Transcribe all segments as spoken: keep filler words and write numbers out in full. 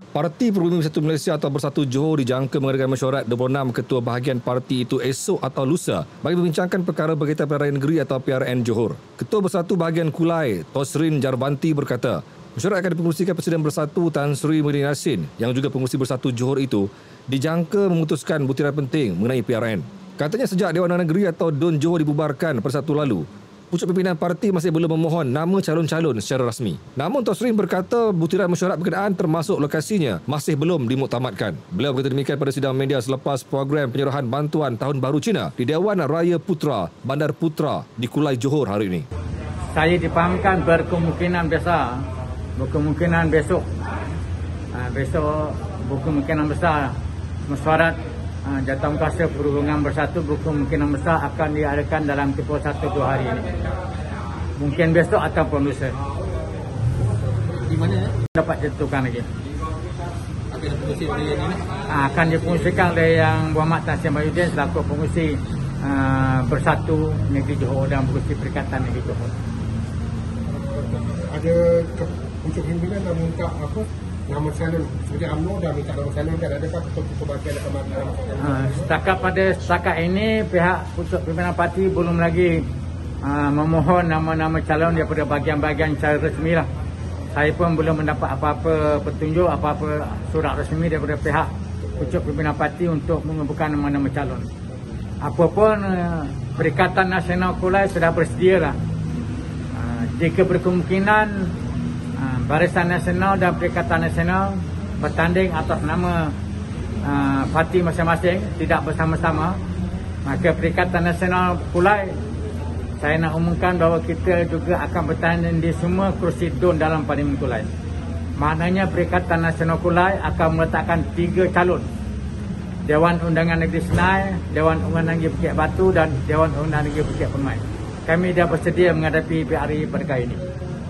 Parti Perubumi Bersatu Malaysia atau Bersatu Johor dijangka mengadakan mesyuarat dua puluh enam ketua bahagian parti itu esok atau lusa bagi membincangkan perkara berkaitan pilihan raya negeri atau P R N Johor. Ketua Bersatu Bahagian Kulai, Tosrin Jarbanti berkata, mesyuarat akan dipengerusikan Presiden Bersatu Tan Sri Muhyiddin Yassin yang juga pengerusi Bersatu Johor itu dijangka memutuskan butiran penting mengenai P R N. Katanya sejak Dewan Negeri atau D U N Johor dibubarkan pada Sabtu lalu, pucuk pimpinan parti masih belum memohon nama calon-calon secara rasmi. Namun Tosrin berkata butiran mesyuarat berkenaan termasuk lokasinya masih belum dimuktamadkan. Beliau berkata demikian pada sidang media selepas program penyerahan bantuan Tahun Baru Cina di Dewan Raya Putra, Bandar Putra di Kulai Johor hari ini. Saya dipahamkan berkemungkinan besar, berkemungkinan besok, besok berkemungkinan besar mesyuarat Jawatankuasa Perhubungan Bersatu berkemungkinan besar akan diadakan dalam tempoh satu dua hari ini. Mungkin besok ataupun lusa. Di mana? Dapat ditentukan lagi. Akan dipengurusi oleh yang ini? Akan dipengurusikan oleh Yang Muhammad Tan Sri Muhyiddin selaku pengurusi uh, Bersatu Negeri Johor dan pengurusi Perikatan Negeri Johor. Ada pucuk pimpinan dah minta apa? Nama calon, seperti U M N O dah minta nama calon kan, adakah ketua bahagian akan bagi nama calon? Uh, setakat pada setakat ini pihak pucuk pimpinan parti belum lagi uh, memohon nama-nama calon daripada bahagian-bahagian secara resmi lah. Saya pun belum mendapat apa-apa petunjuk, apa-apa surat resmi daripada pihak pucuk pimpinan parti untuk mengumpulkan nama-nama calon. Apapun uh, Perikatan Nasional Kulai sudah bersedia lah. Uh, jika berkemungkinan Barisan Nasional dan Perikatan Nasional bertanding atas nama uh, parti masing-masing, tidak bersama-sama, maka Perikatan Nasional Kulai, saya nak umumkan bahawa kita juga akan bertanding di semua kerusi D U N dalam Parlimen Kulai. Maknanya Perikatan Nasional Kulai akan meletakkan tiga calon: Dewan Undangan Negeri Senai, Dewan Undangan Negeri Bukit Batu dan Dewan Undangan Negeri Bukit Permai. Kami dah bersedia menghadapi P R I pada kali ini.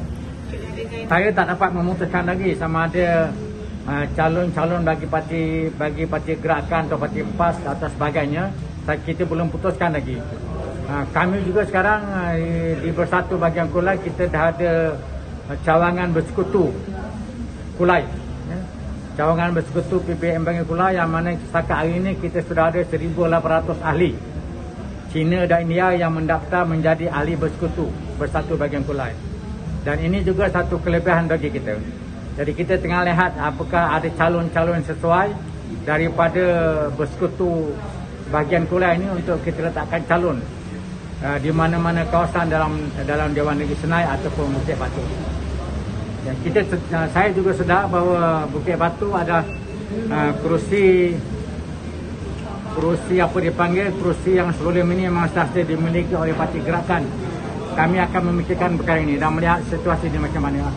Saya tak dapat memutuskan lagi sama ada uh, calon-calon bagi parti bagi parti gerakan atau parti PAS atau sebagainya. Kita belum putuskan lagi. Uh, kami juga sekarang uh, di Bersatu Bahagian Kulai kita dah ada uh, cawangan bersekutu Kulai. Ya. Cawangan bersekutu P P M Bahagian Kulai yang mana setakat hari ini kita sudah ada seribu lapan ratus ahli Cina dan India yang mendaftar menjadi ahli bersekutu Bersatu Bahagian Kulai. Dan ini juga satu kelebihan bagi kita. Jadi kita tengah lihat apakah ada calon-calon sesuai daripada bersekutu bahagian Kulai ini untuk kita letakkan calon uh, di mana-mana kawasan dalam dalam Dewan Negeri Senai ataupun Bukit Batu. Dan kita uh, saya juga sedar bahawa Bukit Batu ada uh, kerusi kerusi apa dipanggil kerusi yang sebelum ini memang sudah dimiliki oleh parti gerakan. Kami akan memikirkan perkara ini dan melihat situasi ini macam mana.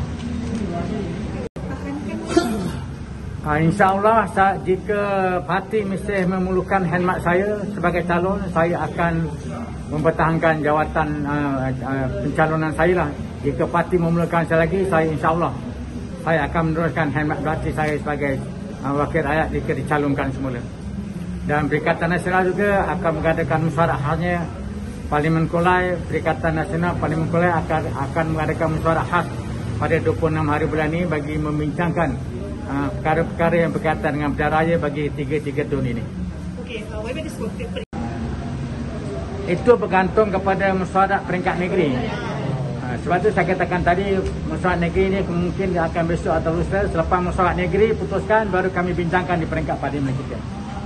Uh, InsyaAllah jika parti mesti memerlukan khidmat saya sebagai calon, saya akan mempertahankan jawatan uh, uh, pencalonan saya lah. Jika parti memerlukan saya lagi, saya insyaAllah saya akan meneruskan khidmat parti saya sebagai uh, wakil rakyat jika dicalonkan semula. Dan Perikatan Nasional juga akan mengadakan mesyuarat khasnya. Parlimen Kulai, Perikatan Nasional, Parlimen Kulai akan akan mengadakan mesyuarat khas pada dua puluh enam hari bulan ini bagi membincangkan uh, perkara-perkara yang berkaitan dengan pilihan raya bagi tiga-tiga tahun ini. Okay, uh, what about this one? Itu bergantung kepada mesyuarat peringkat negeri. Uh, sebab itu saya katakan tadi, mesyuarat negeri ini mungkin akan besok atau lusa. Selepas mesyuarat negeri putuskan, baru kami bincangkan di peringkat parlimen kita.